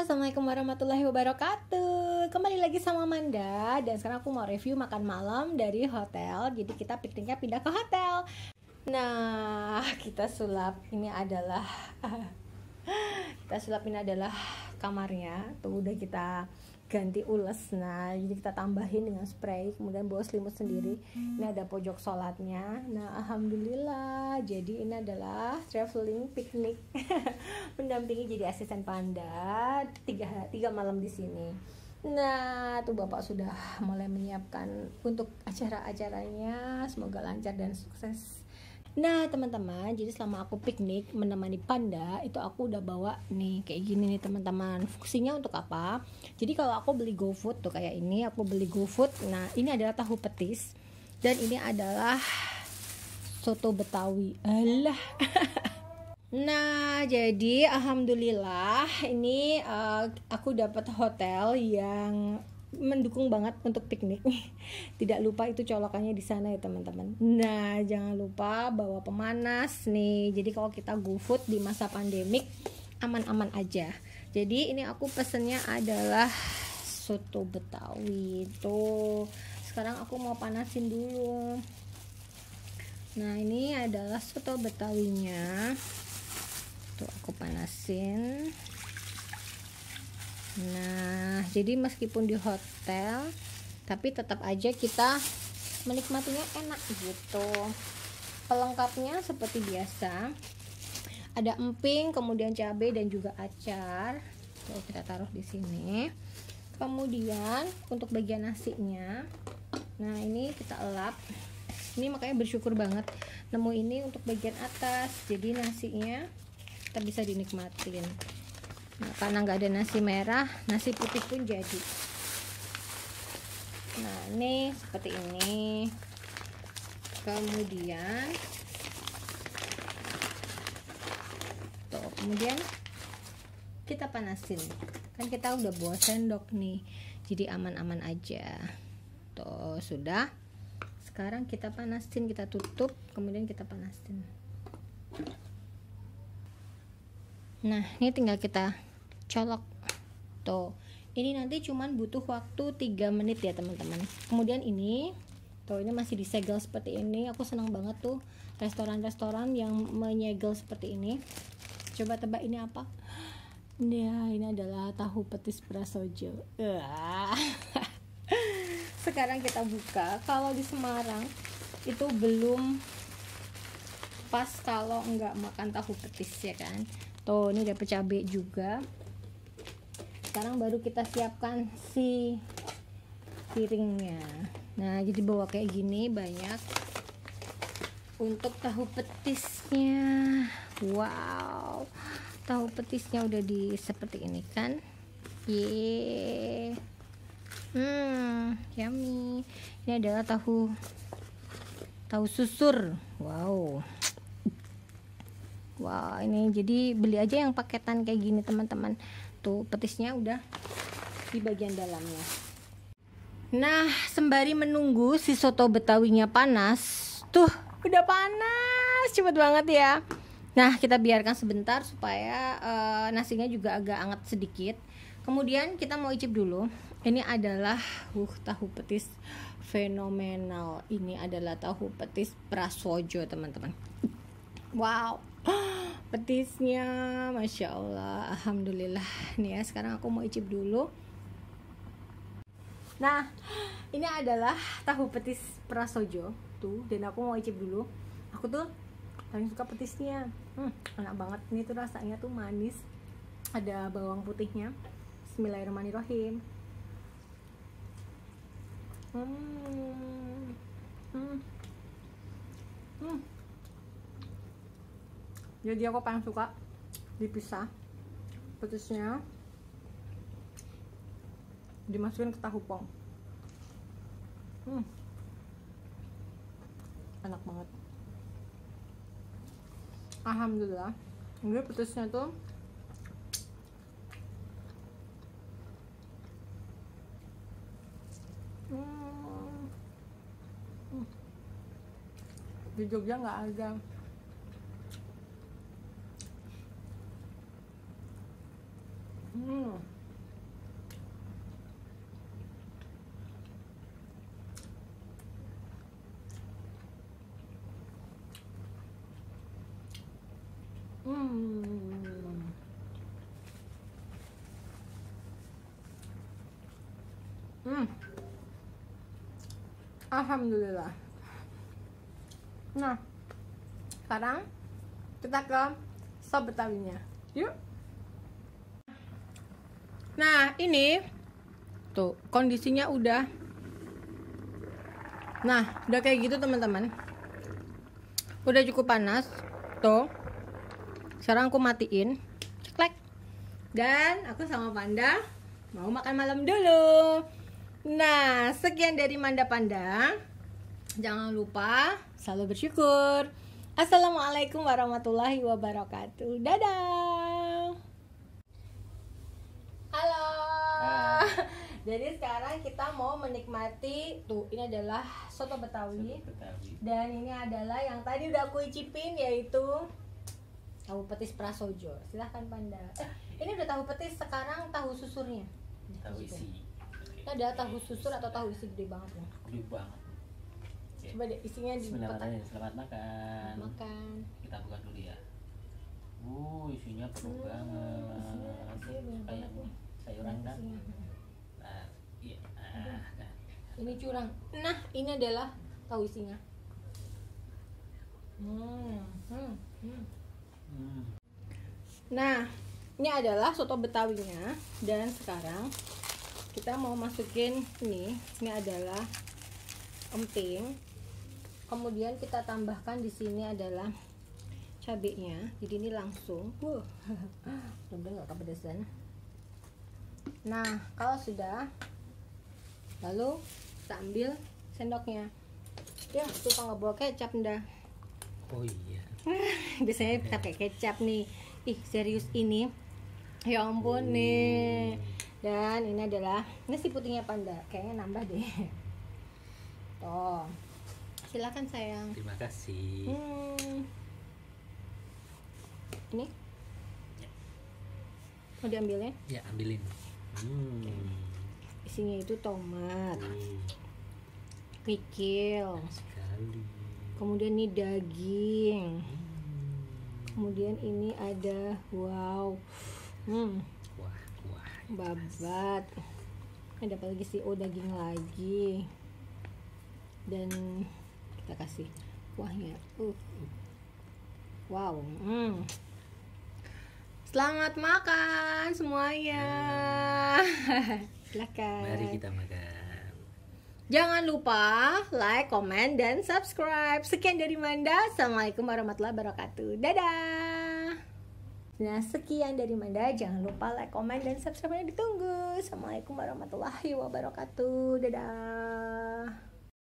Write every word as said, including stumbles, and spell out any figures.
Assalamualaikum warahmatullahi wabarakatuh. Kembali lagi sama Manda. Dan sekarang aku mau review makan malam dari hotel. Jadi kita pikniknya pindah ke hotel. Nah, kita sulap. Ini adalah Kita sulap ini adalah kamarnya. Tuh udah kita ganti ules. Nah, jadi kita tambahin dengan spray. Kemudian bawa selimut sendiri. Ini ada pojok sholatnya. Nah, alhamdulillah. Jadi ini adalah traveling piknik. Mendampingi jadi asisten Panda tiga, tiga malam di sini. Nah, tuh Bapak sudah mulai menyiapkan untuk acara-acaranya. Semoga lancar dan sukses. Nah teman-teman, jadi selama aku piknik menemani Panda, itu aku udah bawa nih kayak gini nih teman-teman. Fungsinya untuk apa? Jadi kalau aku beli GoFood tuh kayak ini, aku beli GoFood. Nah ini adalah tahu petis dan ini adalah soto Betawi. Alah. Nah jadi alhamdulillah ini uh, aku dapat hotel yang mendukung banget untuk piknik. Tidak lupa itu colokannya di sana ya teman-teman. Nah jangan lupa bawa pemanas nih. Jadi kalau kita GoFood di masa pandemik aman-aman aja. Jadi ini aku pesennya adalah soto Betawi. Tuh sekarang aku mau panasin dulu. Nah ini adalah soto Betawinya. Tuh aku panasin. Nah, jadi meskipun di hotel, tapi tetap aja kita menikmatinya enak gitu. Pelengkapnya seperti biasa, ada emping, kemudian cabai dan juga acar. Tuh kita taruh di sini. Kemudian untuk bagian nasinya, nah ini kita elap. Ini makanya bersyukur banget nemu ini untuk bagian atas. Jadi nasinya kita bisa dinikmatin. Nah, karena nggak ada nasi merah, nasi putih pun jadi. Nah, ini seperti ini. Kemudian, tuh, kemudian kita panasin. Kan kita udah bawa sendok nih, jadi aman-aman aja. Tuh, sudah. Sekarang kita panasin, kita tutup, kemudian kita panasin. Nah, ini tinggal kita colok. Tuh ini nanti cuman butuh waktu tiga menit ya teman-teman. Kemudian ini tuh ini masih disegel seperti ini. Aku senang banget tuh restoran-restoran yang menyegel seperti ini. Coba tebak ini apa? Nah ini adalah tahu petis prasojo. Sekarang kita buka. Kalau di Semarang itu belum pas kalau nggak makan tahu petis ya kan. Tuh ini ada cabai juga. Sekarang baru kita siapkan si piringnya. Nah jadi bawa kayak gini banyak untuk tahu petisnya. Wow, tahu petisnya udah di seperti ini kan. Yeay, hmm yummy. Ini adalah tahu tahu susur. Wow. Wow, ini jadi beli aja yang paketan kayak gini teman-teman. Tuh petisnya udah di bagian dalamnya. Nah sembari menunggu si soto Betawinya panas, tuh udah panas cepet banget ya. Nah kita biarkan sebentar supaya uh, nasinya juga agak anget sedikit. Kemudian kita mau icip dulu. Ini adalah uh, tahu petis fenomenal. Ini adalah tahu petis prasojo teman-teman. Wow, petisnya masya Allah, alhamdulillah nih ya. Sekarang aku mau icip dulu. Nah ini adalah tahu petis prasojo tuh, dan aku mau icip dulu. Aku tuh paling suka petisnya. Hmm, enak banget. Ini tuh rasanya tuh manis, ada bawang putihnya. Bismillahirrahmanirrahim. Hmm, hmm, hmm. Jadi aku paling suka dipisah petisnya, dimasukin ke tahu pong. Hmm, enak banget. Alhamdulillah. Ini petisnya tuh hmm, hmm. Di Jogja nggak ada. Hmm. Hmm. Alhamdulillah. Nah, sekarang kita ke sop betawinya. Yuk. Nah, ini tuh kondisinya udah. Nah, udah kayak gitu teman-teman. Udah cukup panas. Tuh. Sekarang aku matiin. Ceklek. Dan aku sama Panda mau makan malam dulu. Nah, sekian dari Manda Panda. Jangan lupa selalu bersyukur. Assalamualaikum warahmatullahi wabarakatuh. Dadah. Halo. Ah. Jadi sekarang kita mau menikmati tuh, ini adalah soto Betawi. Soto Betawi. Dan ini adalah yang tadi udah aku icipin, yaitu tahu petis prasojo. Silahkan Panda. Eh, ini udah tahu petis, sekarang tahu susurnya. Tahu isi. Ini ada tahu susur atau tahu isi gede banget ya? Gede banget. Oke. Coba deh isinya di Selamat makan. Makan. Kita buka dulu ya. Uh, isinya penuh hmm, banget. Isinya kayak sayuran kan? Nah, iya. Ah, nah. Ini curang. Nah, ini adalah tahu isinya. Hmm, hmm, hmm. Hmm. Nah, ini adalah soto Betawinya. Dan sekarang kita mau masukin ini. Ini adalah emping. Kemudian kita tambahkan di sini adalah cabenya. Jadi ini langsung. Wuh, bener-bener nggak kepedesan. Nah, kalau sudah, lalu kita ambil sendoknya. Ya, lupa nggak bawa kecap ndah. Oh iya. Biasanya kita pakai kecap nih. Ih, serius ini. Ya ampun nih. Dan ini adalah nasi putihnya Panda. Kayaknya nambah deh. Tuh. Silakan sayang. Terima kasih. Hmm. Ini? Ya. Mau diambilnya? Ya, ambilin. Hmm. Isinya itu tomat, hmm. kikil, sekali. Kemudian ini daging. Hmm. Kemudian ini ada wow, hmm. Wah, wah. babat. Ada apa lagi sih? Oh, daging lagi. Dan kita kasih kuahnya. Uh. Wow. Hmm. Selamat makan semuanya. Hmm. Silakan. Mari kita makan. Jangan lupa like, comment, dan subscribe. Sekian dari Manda. Assalamualaikum warahmatullahi wabarakatuh. Dadah. Nah, sekian dari Manda. Jangan lupa like, comment, dan subscribe-nya ditunggu. Assalamualaikum warahmatullahi wabarakatuh. Dadah.